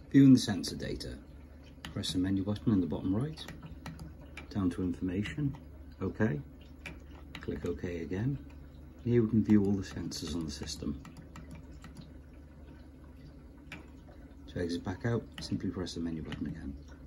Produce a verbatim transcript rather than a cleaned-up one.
Viewing the sensor data, press the menu button in the bottom right, down to information, OK, click OK again. Here we can view all the sensors on the system. To exit back out, simply press the menu button again.